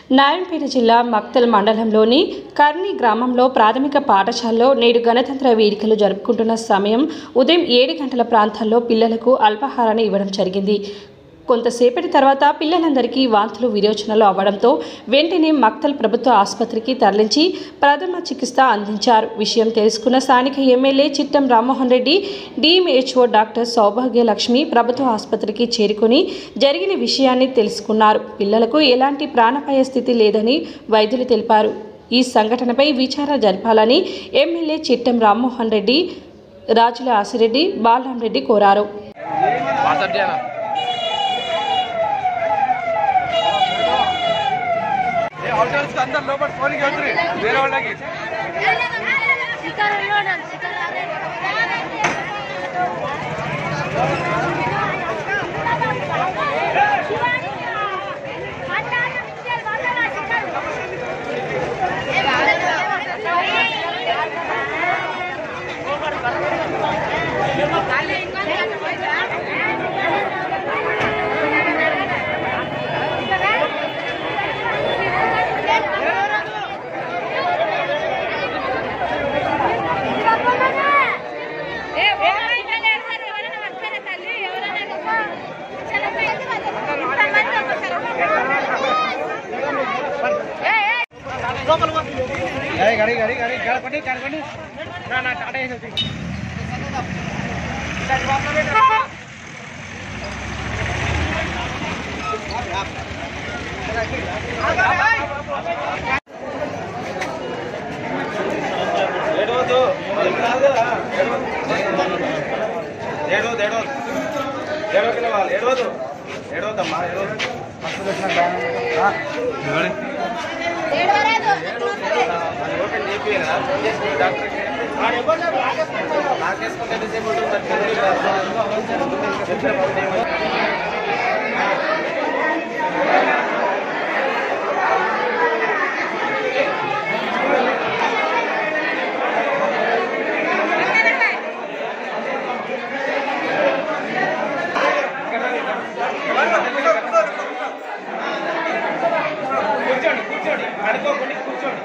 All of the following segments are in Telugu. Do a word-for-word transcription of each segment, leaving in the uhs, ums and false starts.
నారాయణపేట జిల్లా మక్తల్ మండలంలోని కర్ని గ్రామంలో ప్రాథమిక పాఠశాలలో నేడు గణతంత్ర వేడుకలు జరుపుకుంటున్న సమయం ఉదయం ఏడు గంటల ప్రాంతాల్లో పిల్లలకు అల్పాహారాన్ని ఇవ్వడం జరిగింది. కొంతసేపటి తర్వాత పిల్లలందరికీ వాంతులు విరోచనలు అవ్వడంతో వెంటనే మక్తల్ ప్రభుత్వ ఆసుపత్రికి తరలించి ప్రథమ చికిత్స అందించారు. విషయం తెలుసుకున్న స్థానిక MLA Chittam Rammohan Reddy, DMHO doctor Saubhagyalakshmi ప్రభుత్వ ఆసుపత్రికి చేరుకుని జరిగిన విషయాన్ని తెలుసుకున్నారు. పిల్లలకు ఎలాంటి ప్రాణాపాయ స్థితి లేదని వైద్యులు తెలిపారు. ఈ సంఘటనపై విచారణ జరపాలని ఎమ్మెల్యే చిట్టం రామ్మోహన్ రెడ్డి, రాజుల ఆసిరెడ్డి, బాలరామరెడ్డి కోరారు. अंदर लोपट फोन की वेरे वाली गाड़ी गाड़ी गाड़ी गाड़ी गाड़ी ना ना टाटा है ఏడో ఏడో ఏడో కిలో వాళ్ళు ఏడవదు ఏడవద్దమ్మా ఏడవదు మస్తు వచ్చిన ఓపెన్ చేపిరా ఫోన్ చేసి డాక్టర్కి నాకేసుకుంటే డిసేబుల్ కూర్చోండి కూర్చోండి అడుకోకుండా కూర్చోండి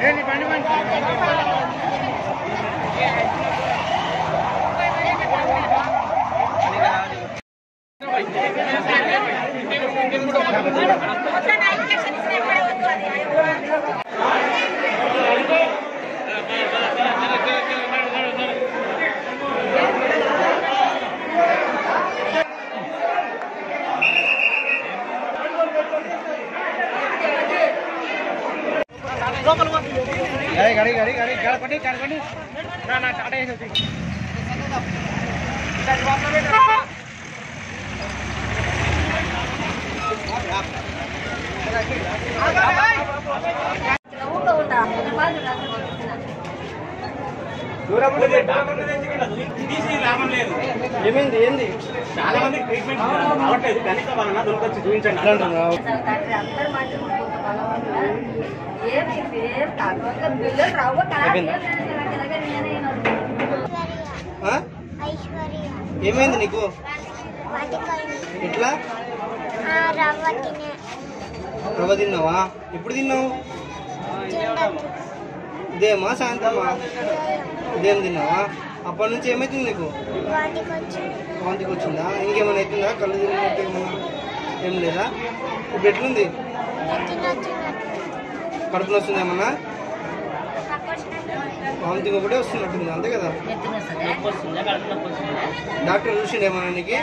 गाड़ी गाड़ी गाड़ी गाड़ी गाड़ी पड़ी गाड़ी पड़ी ना ना टाटा ही होती ఏమైంది ఏంది చాలా మంది ట్రీట్మెంట్ అవ్వట్లేదు కనుక వాళ్ళ దొరకొచ్చి చూపించండి ఏమైంది నీకు ఎట్లా రవ్వ తిన్నావా ఎప్పుడు తిన్నావు ఇదేమా సాయంత్రమా ఇదేం తిన్నావా అప్పటి నుంచి ఏమైతుంది నీకు వాంతికి వచ్చిందా ఇంకేమైనా అవుతుందా కళ్ళు తిరిగినట్టు ఏమన్నా ఏం లేదా ఇప్పుడు ఎట్లుంది కడుపులో వస్తుంది ఏమన్నా వాంతికి ఒకటే వస్తున్నట్టుంది అంతే కదా డాక్టర్ చూసిండు ఏమన్నా నీకు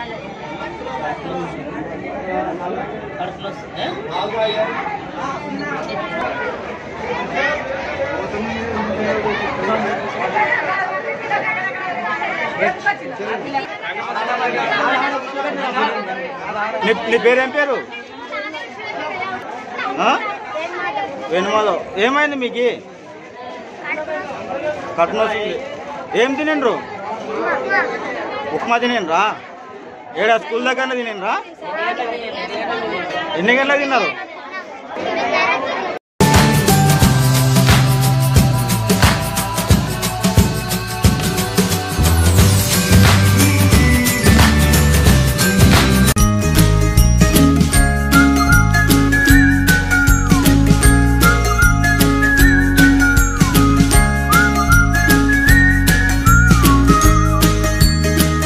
నీ పేరేం పేరు వెనుమలో ఏమైంది మీకు కడుపులో ఏం తినండ్రు ఉప్మా తినేనరా ఏడా స్కూల్ దగ్గర తినేనరా ఎన్ని గంటలకు తిన్నారు